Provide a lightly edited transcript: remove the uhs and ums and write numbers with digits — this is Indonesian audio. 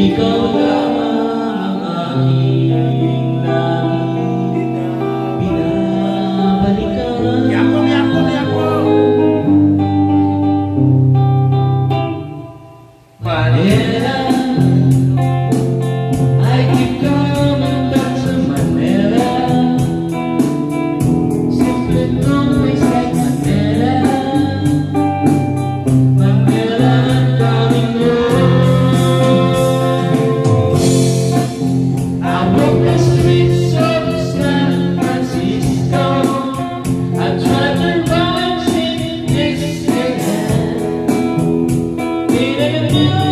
Ikaw lang ang aking lagi binabalikan. Manila, I keep coming back to Manila. Simply always like Manila. Manila, I'm coming home. I walk the streets of San Francisco. I try to run in this again.